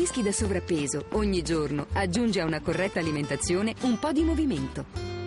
rischi da sovrappeso, ogni giorno aggiunge a una corretta alimentazione un po' di movimento.